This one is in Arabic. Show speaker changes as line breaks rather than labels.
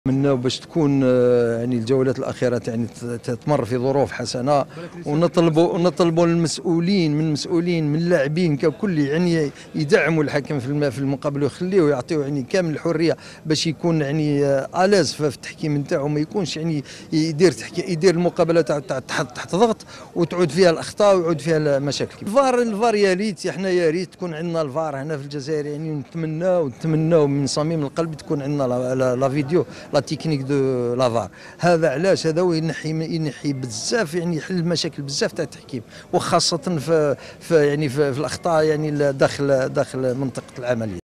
نتمناو باش تكون يعني الجولات الاخيره يعني تمر في ظروف حسنه، ونطلبوا المسؤولين من اللاعبين ككل يعني يدعموا الحكم في المقابله ويخليوه يعطيوه يعني كامل الحريه باش يكون يعني الاز في التحكيم نتاعو، ما يكونش يعني يدير المقابله تحت ضغط وتعود فيها الاخطاء ويعود فيها المشاكل. الفار يا ريت احنا يا ريت تكون عندنا الفار هنا في الجزائر، يعني نتمناو من صميم القلب تكون عندنا لا فيديو لا تكنيك دو لافار. هذا علاش هذا ينحي بزاف، يعني يحل المشاكل بزاف تاع التحكيم، وخاصه في الاخطاء يعني داخل منطقه العمليه.